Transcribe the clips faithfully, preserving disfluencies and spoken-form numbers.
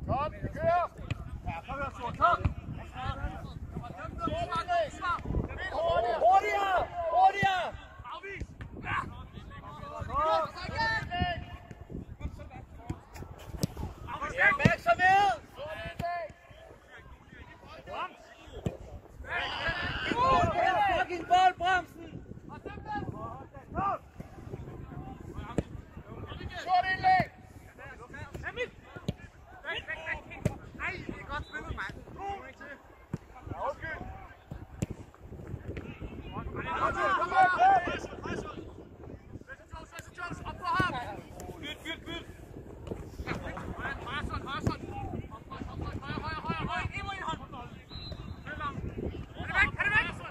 Kom, vi kører! Ja, kom her, Sort, kom! Hurtigere! Hurtigere! Afvis! Ja! Kom! Opmærksomhed! Fucking boldbremsen! Stort indlæg! Emil! Nej, det er godt spillet, mand. Ja, undskyld. Kom op på ham! Byt, byt, byt! Højre sådan, højre sådan! Højre, højre, højre, højre! Endnu en hånd! Er det væk? Er det væk?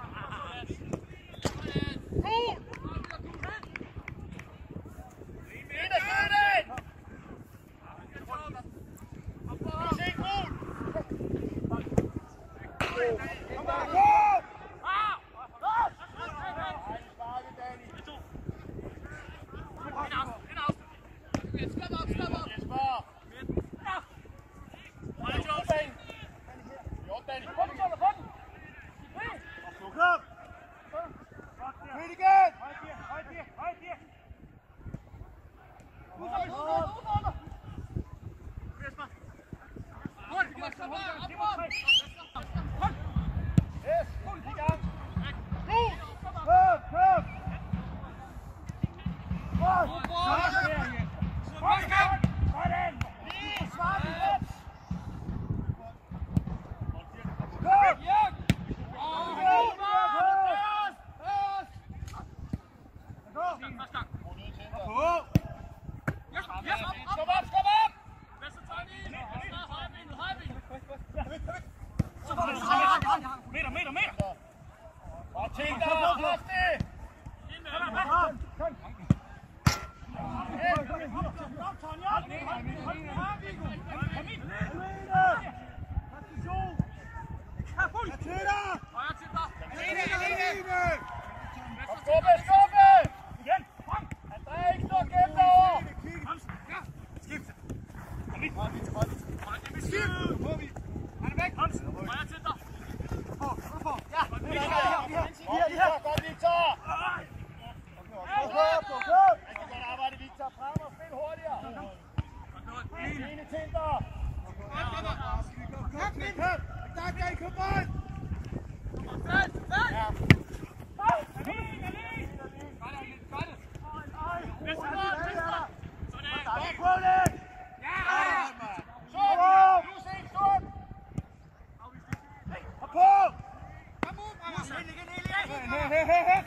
Cool! Ind og skyd den! Se cool! Kom bare, kom! Meter, meter, meter! Og tænk dig, plads det! Kom! Skubbe, skubbe! Igen! André, ikke stå og gemme derovre! Skift! Kom ind! Skift! Han er væk! Højre til dig! Ja! Her, her! Godt, Victor! Kom, kom! Godt arbejde, Victor! Frem og spil hurtigere! Ene til dig! Kom, kom! Tak, der er ikke kommet! Fed! Fed! Ja! Hey, hey, hey!